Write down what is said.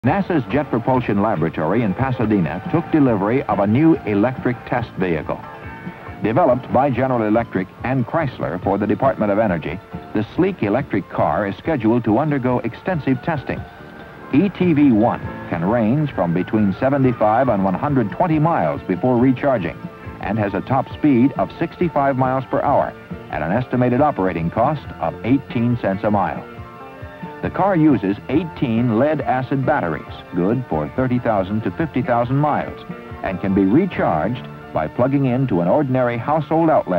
NASA's Jet Propulsion Laboratory in Pasadena took delivery of a new electric test vehicle. Developed by General Electric and Chrysler for the Department of Energy, the sleek electric car is scheduled to undergo extensive testing. ETV-1 can range from between 75 and 120 miles before recharging and has a top speed of 65 miles per hour at an estimated operating cost of 18 cents a mile. The car uses 18 lead-acid batteries, good for 30,000 to 50,000 miles, and can be recharged by plugging into an ordinary household outlet